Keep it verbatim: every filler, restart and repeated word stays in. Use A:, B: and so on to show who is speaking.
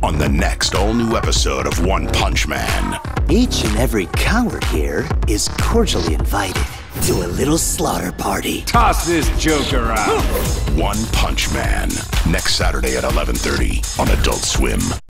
A: on the next all-new episode of One Punch Man.
B: Each and every coward here is cordially invited to a little slaughter party.
C: Toss this joker out.
A: One Punch Man, next Saturday at eleven thirty on Adult Swim.